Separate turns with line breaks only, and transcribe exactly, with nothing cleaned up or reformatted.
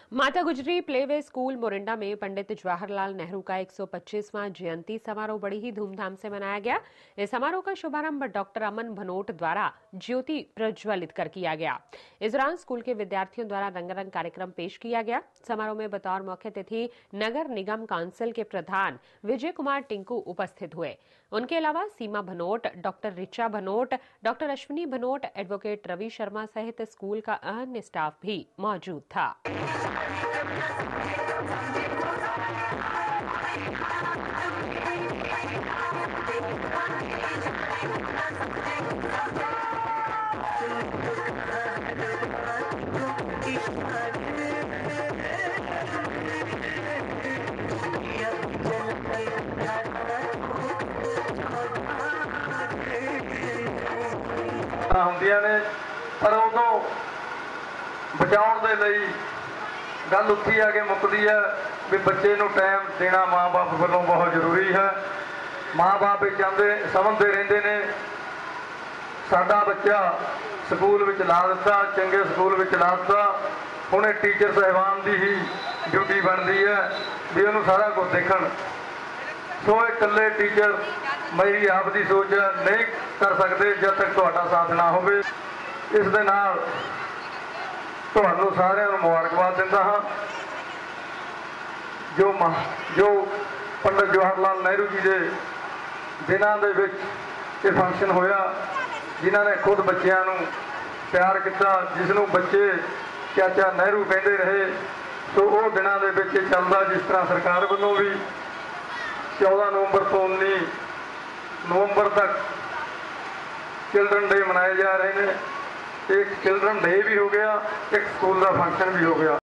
माता गुजरी playway school Morinda में पंडित जवाहरलाल नेहरू का एक सौ पच्चीसवां जयंती समारोह बड़ी ही धूमधाम से मनाया गया। इस समारोह का शुभारंभ डॉक्टर अमन भनोट द्वारा ज्योति प्रज्वलित कर किया गया। इस दौरान स्कूल के विद्यार्थियों द्वारा रंगारंग कार्यक्रम पेश किया गया। समारोह में बतौर मुख्य अतिथि नगर निगम काउंसिल के प्रधान विजय कुमार टिंकू उपस्थित हुए। उनके अलावा Seema Bhanot, doctor Richa Bhanot, doctor Ashwini Bhanot, advocate Ravi Sharma सहित स्कूल का अन्य स्टाफ भी मौजूद था।
ਹੁੰਦੀਆਂ ਨੇ ਪਰ ਉਦੋਂ ਬਚਾਉਣ ਦੇ ਲਈ ਗੱਲ ਉੱਥੇ ਆ ਕੇ ਮੁੱਕਦੀ ਹੈ ਵੀ ਬੱਚੇ ਨੂੰ ਟਾਈਮ ਦੇਣਾ ਮਾਂ-ਬਾਪ ਵੱਲੋਂ ਬਹੁਤ ਜ਼ਰੂਰੀ ਹੈ। ਮਾਂ-ਬਾਪ ਇਹ ਚਾਹੁੰਦੇ ਸਮਝਦੇ ਰਹਿੰਦੇ ਨੇ ਸਾਡਾ ਬੱਚਾ ਸਕੂਲ ਵਿੱਚ ਲਾ ਦਿੱਤਾ, ਚੰਗੇ ਸਕੂਲ ਵਿੱਚ ਲਾ ਦਿੱਤਾ, ਹੁਣ ਇਹ ਟੀਚਰ ਸਾਹਿਬਾਨ ਦੀ ਹੀ ਡਿਊਟੀ ਬਣਦੀ ਹੈ ਵੀ ਉਹਨੂੰ ਸਾਰਾ ਕੁਝ ਦੇਖਣ। ਸੋ ਇਹ ਇਕੱਲੇ ਟੀਚਰ मेरी आप की सोच नहीं कर सकते जब तक तुहाडा साथ ना हो। इस दे नाल तुहानू सारिआं नूं मुबारकबाद दिंदा हां। जो जो पंडित जवाहरलाल नेहरू जी के दिनां दे विच ये फंक्शन होया, जिन्हां ने खुद बच्चिआं नूं प्यार किया, जिसनूं बच्चे चाचा नेहरू कहते रहे। सो वो दिनां दे विच चलदा जिस तरह सरकार वालों भी चौदह नवंबर तो उन्नीस नवंबर तक चिल्ड्रन डे मनाए जा रहे हैं। एक चिल्ड्रन डे भी हो गया, एक स्कूल का फंक्शन भी हो गया।